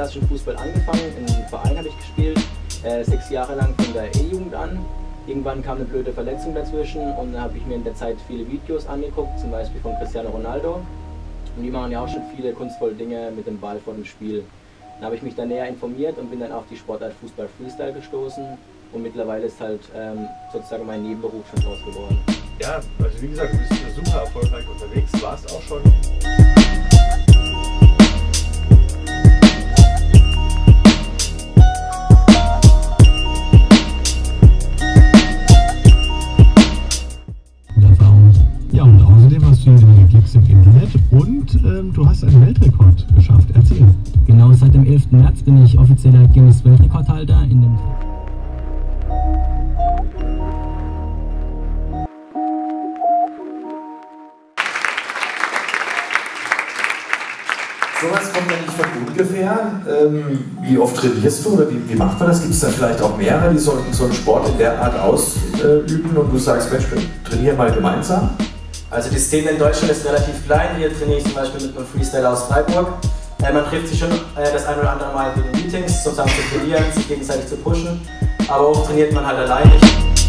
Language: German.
klassischen Fußball angefangen. Im Verein habe ich gespielt, 6 Jahre lang von der E-Jugend an. Irgendwann kam eine blöde Verletzung dazwischen und dann habe ich mir in der Zeit viele Videos angeguckt, zum Beispiel von Cristiano Ronaldo. Und die machen ja auch schon viele kunstvolle Dinge mit dem Ball vor dem Spiel. Dann habe ich mich da näher informiert und bin dann auf die Sportart Fußball Freestyle gestoßen. Und mittlerweile ist halt sozusagen mein Nebenberuf schon draus geworden. Ja, also wie gesagt, du bist super erfolgreich unterwegs, warst auch schon. Ja, und außerdem hast du jede Klicks im Internet und du hast einen Weltrekord geschafft. Erzähl. Genau, seit dem 11. März bin ich offizieller Guinness-Weltrekordhalter in dem. Sowas kommt ja nicht von ungefähr. Wie oft trainierst du oder wie macht man das? Gibt es da vielleicht auch mehrere, die so einen Sport in der Art ausüben und du sagst, Mensch, wir trainieren mal gemeinsam? Also die Szene in Deutschland ist relativ klein. Hier trainiere ich zum Beispiel mit einem Freestyler aus Freiburg. Man trifft sich schon das ein oder andere Mal wegen Meetings, zusammen zu trainieren, sich gegenseitig zu pushen. Aber auch trainiert man halt alleine.